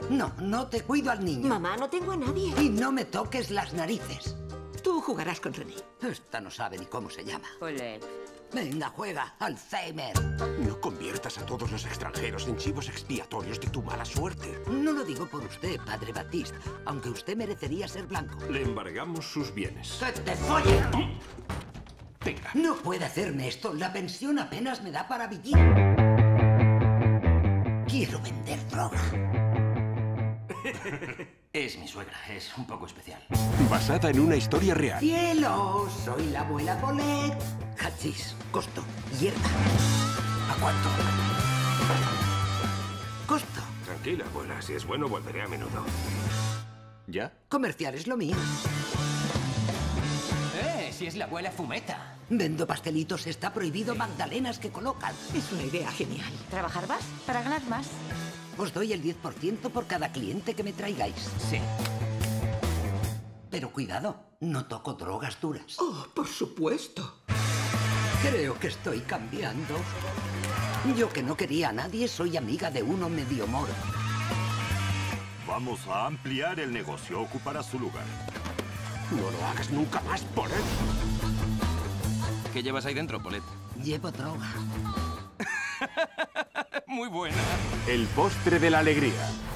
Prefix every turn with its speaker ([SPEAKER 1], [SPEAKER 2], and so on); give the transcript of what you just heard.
[SPEAKER 1] No, no te cuido al niño.
[SPEAKER 2] Mamá, no tengo a nadie.
[SPEAKER 1] Y no me toques las narices.
[SPEAKER 2] Tú jugarás con René.
[SPEAKER 1] Esta no sabe ni cómo se llama.
[SPEAKER 2] Ole.
[SPEAKER 1] Venga, juega, Alzheimer.
[SPEAKER 3] No conviertas a todos los extranjeros en chivos expiatorios de tu mala suerte.
[SPEAKER 1] No lo digo por usted, padre Batiste, aunque usted merecería ser blanco.
[SPEAKER 3] Le embargamos sus bienes.
[SPEAKER 1] ¡Que te follen!
[SPEAKER 3] Venga.
[SPEAKER 1] No puede hacerme esto. La pensión apenas me da para vivir. Quiero vender droga.
[SPEAKER 4] Es mi suegra, es un poco especial.
[SPEAKER 3] Basada en una historia real.
[SPEAKER 1] ¡Cielo! Soy la abuela Colette. Hachís, costo, hierba. ¿A cuánto? Costo.
[SPEAKER 3] Tranquila, abuela. Si es bueno, volveré a menudo. ¿Ya?
[SPEAKER 1] Comercial es lo mío.
[SPEAKER 4] Si es la abuela Fumeta.
[SPEAKER 1] Vendo pastelitos, está prohibido magdalenas que colocan.
[SPEAKER 2] Es una idea genial.
[SPEAKER 5] ¿Trabajar más? Para ganar más.
[SPEAKER 1] Os doy el 10% por cada cliente que me traigáis.
[SPEAKER 4] Sí.
[SPEAKER 1] Pero cuidado, no toco drogas duras.
[SPEAKER 2] Oh, por supuesto.
[SPEAKER 1] Creo que estoy cambiando. Yo que no quería a nadie, soy amiga de uno medio moro.
[SPEAKER 6] Vamos a ampliar el negocio. Ocupará su lugar.
[SPEAKER 3] No lo hagas nunca más, Paulette.
[SPEAKER 4] ¿Qué llevas ahí dentro, Paulette?
[SPEAKER 1] Llevo droga.
[SPEAKER 4] Muy buena.
[SPEAKER 3] El postre de la alegría.